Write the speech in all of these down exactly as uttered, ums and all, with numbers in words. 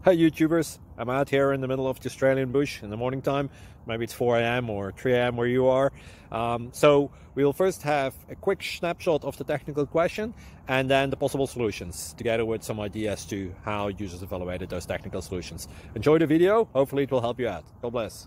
Hi YouTubers, I'm out here in the middle of the Australian bush in the morning time. Maybe it's four A M or three A M where you are. Um, so we'll first have a quick snapshot of the technical question and then the possible solutions, together with some ideas to how users evaluated those technical solutions. Enjoy the video, hopefully it will help you out. God bless.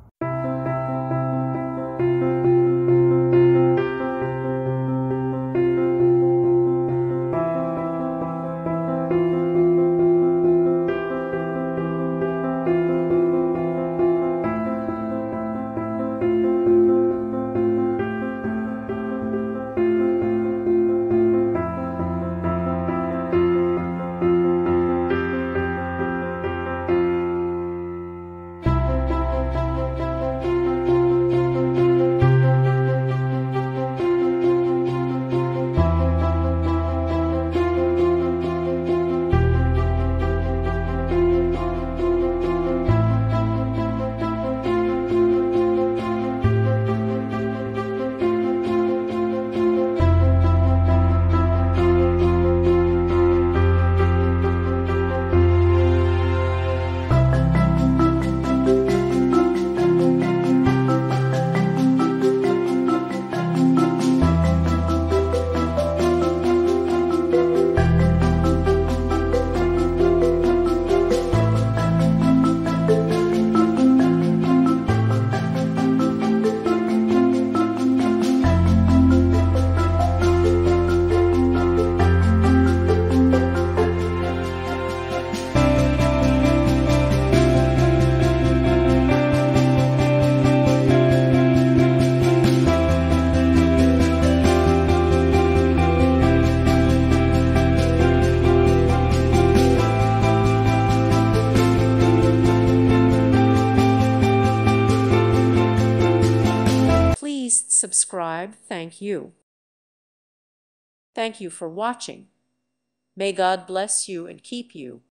Please subscribe. Thank you. Thank you for watching. May God bless you and keep you.